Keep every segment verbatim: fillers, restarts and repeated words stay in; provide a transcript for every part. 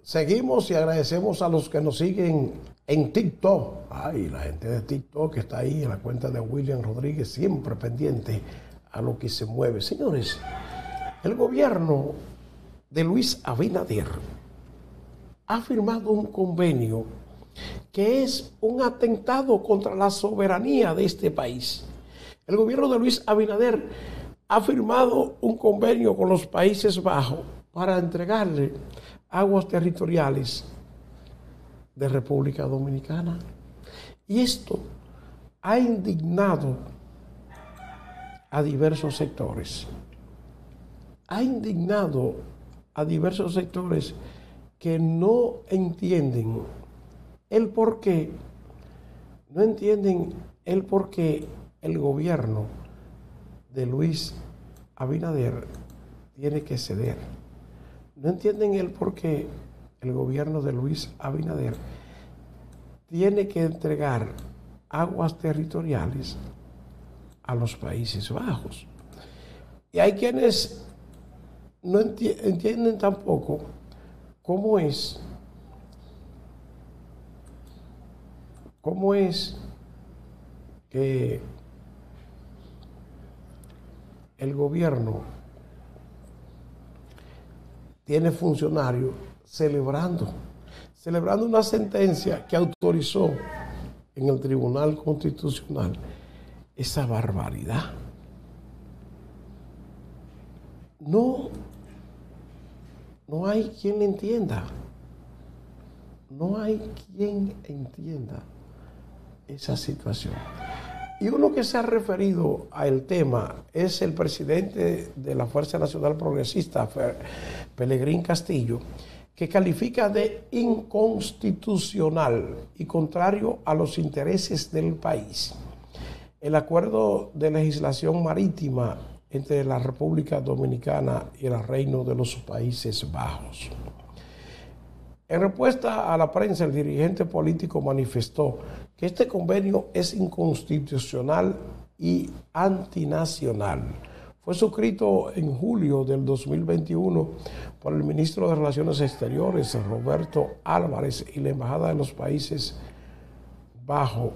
Seguimos y agradecemos a los que nos siguen en TikTok. Ay, la gente de TikTok que está ahí en la cuenta de William Rodríguez, siempre pendiente a lo que se mueve. Señores, el gobierno de Luis Abinader ha firmado un convenio que es un atentado contra la soberanía de este país. El gobierno de Luis Abinader ha firmado un convenio con los Países Bajos para entregarle aguas territoriales de República Dominicana. Y esto ha indignado a diversos sectores. Ha indignado a diversos sectores que no entienden el por qué, no entienden el por qué el gobierno de Luis Abinader tiene que ceder. No entienden el por qué el gobierno de Luis Abinader tiene que entregar aguas territoriales a los Países Bajos. Y hay quienes no enti- entienden tampoco cómo es, cómo es que el gobierno tiene funcionarios celebrando, celebrando una sentencia que autorizó en el Tribunal Constitucional esa barbaridad. No, no hay quien entienda, no hay quien entienda esa situación. Y uno que se ha referido al tema es el presidente de la Fuerza Nacional Progresista, Pelegrín Castillo, que califica de inconstitucional y contrario a los intereses del país el acuerdo de legislación marítima entre la República Dominicana y el Reino de los Países Bajos. En respuesta a la prensa, el dirigente político manifestó que este convenio es inconstitucional y antinacional. Fue suscrito en julio del dos mil veintiuno por el ministro de Relaciones Exteriores, Roberto Álvarez, y la Embajada de los Países Bajos.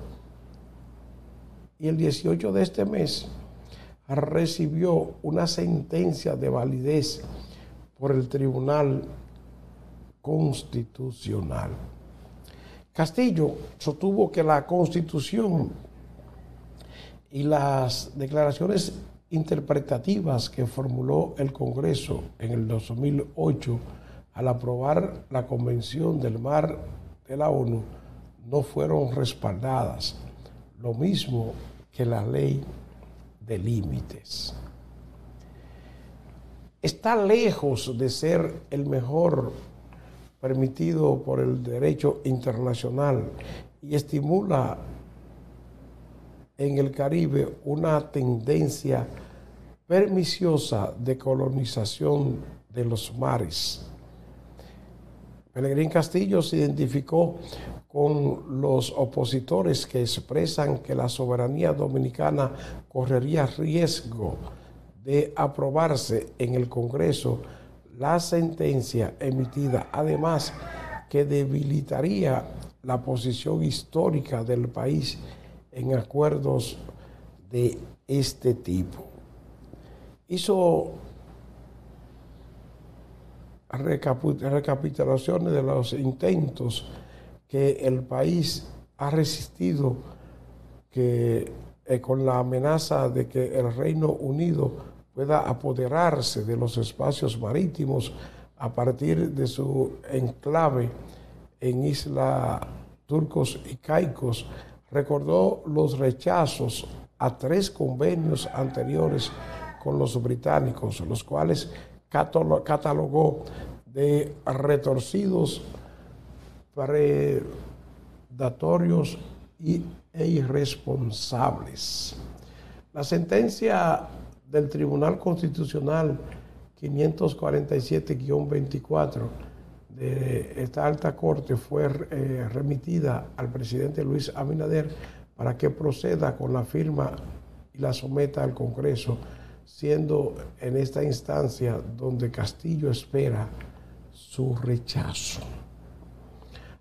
Y el dieciocho de este mes recibió una sentencia de validez por el Tribunal Constitucional. Castillo sostuvo que la Constitución y las declaraciones interpretativas que formuló el Congreso en el dos mil ocho al aprobar la Convención del Mar de la ONU no fueron respaldadas, lo mismo que la Ley de Límites. Está lejos de ser el mejor permitido por el derecho internacional y estimula en el Caribe una tendencia perniciosa de colonización de los mares. Pelegrín Castillo se identificó con los opositores que expresan que la soberanía dominicana correría riesgo de aprobarse en el Congreso la sentencia emitida, además que debilitaría la posición histórica del país en acuerdos de este tipo. Hizo recapitulaciones de los intentos que el país ha resistido que, eh, con la amenaza de que el Reino Unido pueda apoderarse de los espacios marítimos a partir de su enclave en Isla Turcos y Caicos. Recordó los rechazos a tres convenios anteriores con los británicos, los cuales catalogó de retorcidos, predatorios y, e irresponsables. La sentencia del Tribunal Constitucional quinientos cuarenta y siete guión veinticuatro de esta alta corte fue eh, remitida al presidente Luis Abinader para que proceda con la firma y la someta al Congreso, siendo en esta instancia donde Castillo espera su rechazo.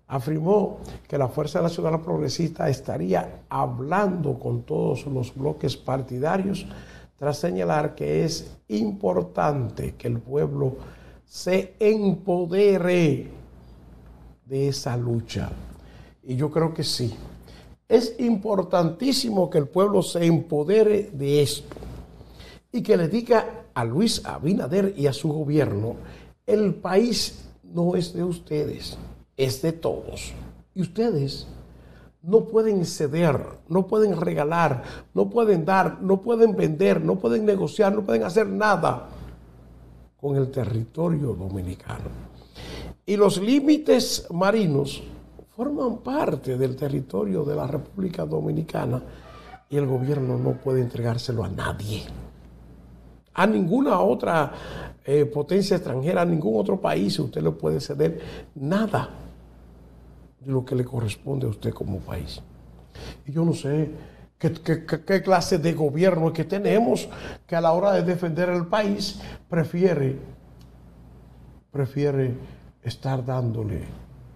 afirmó que la Fuerza Nacional Progresista estaría hablando con todos los bloques partidarios tras señalar que es importante que el pueblo se empodere de esa lucha. Y yo creo que sí. Es importantísimo que el pueblo se empodere de esto y que le diga a Luis Abinader y a su gobierno: el país no es de ustedes, es de todos. Y ustedes no pueden ceder, no pueden regalar, no pueden dar, no pueden vender, no pueden negociar, no pueden hacer nada con el territorio dominicano. Y los límites marinos forman parte del territorio de la República Dominicana y el gobierno no puede entregárselo a nadie, a ninguna otra eh, potencia extranjera, a ningún otro país. Usted le puede ceder nada de lo que le corresponde a usted como país. Y yo no sé qué, qué, qué clase de gobierno es que tenemos, que a la hora de defender el país prefiere, prefiere estar dándole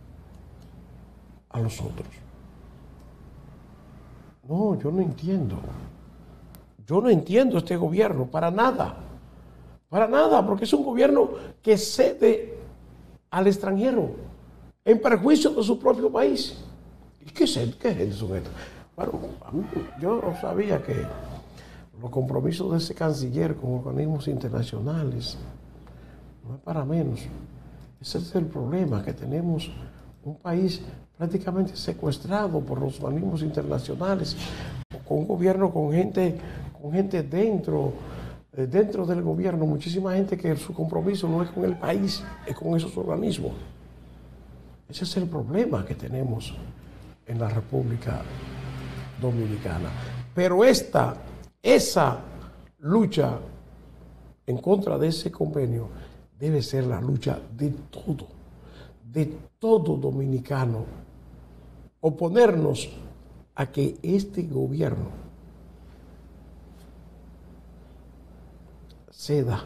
a los otros. No, yo no entiendo. Yo no entiendo este gobierno para nada. Para nada, porque es un gobierno que cede al extranjero en perjuicio de su propio país. ¿Y qué es, qué es eso? Bueno, a mí, yo sabía que los compromisos de ese canciller con organismos internacionales no es para menos. Ese es el problema, que tenemos un país prácticamente secuestrado por los organismos internacionales, con un gobierno con gente, con gente dentro, eh, dentro del gobierno, muchísima gente que su compromiso no es con el país, es con esos organismos. Ese es el problema que tenemos en la República Dominicana. Pero esta, esa lucha en contra de ese convenio debe ser la lucha de todo, de todo dominicano. Oponernos a que este gobierno ceda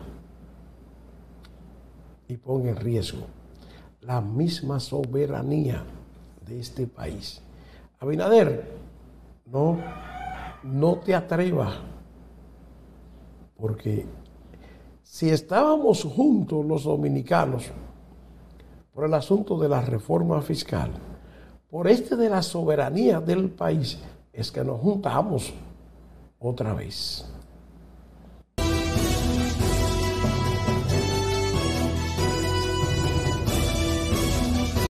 y ponga en riesgo la misma soberanía de este país. Abinader, no, no te atrevas, porque si estábamos juntos los dominicanos por el asunto de la reforma fiscal, por este de la soberanía del país, es que nos juntamos otra vez.